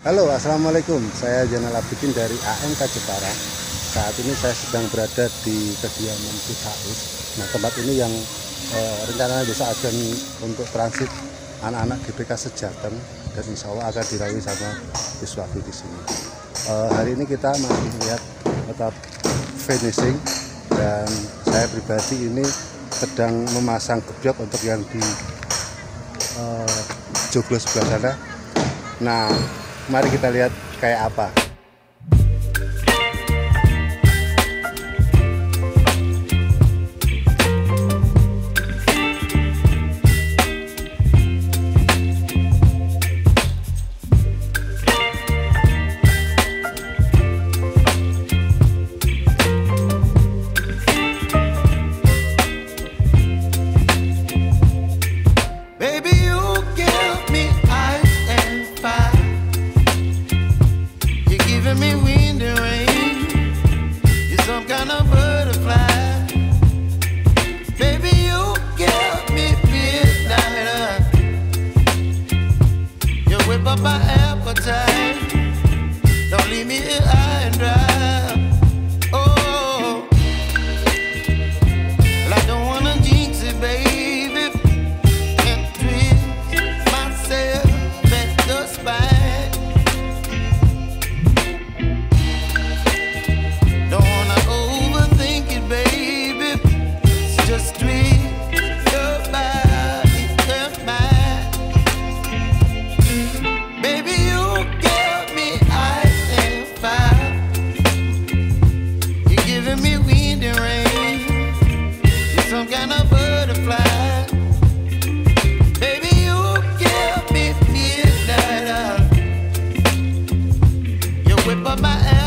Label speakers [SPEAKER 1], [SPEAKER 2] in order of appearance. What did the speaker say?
[SPEAKER 1] Halo, assalamualaikum. Saya Jainal Abidin dari AMK Jepara. Saat ini saya sedang berada di kediaman Citaus. Nah, tempat ini yang rencananya besok akan untuk transit anak-anak GBK Sejateng, dan insya Allah akan dilalui sama Iswafi di sini. Hari ini kita masih melihat tetap finishing, dan saya pribadi ini sedang memasang gebyok untuk yang di joglo sebelah sana. Nah, mari kita lihat kayak apa.
[SPEAKER 2] Me wind and rain, you're some kind of butterfly. Baby, you give me midnight. You whip up my appetite. Don't leave me here high and dry. Oh, well, I don't wanna jinx it, baby, and twist myself at the spine. Some kind of butterfly. Baby, you give me midnight. You whip up my ass.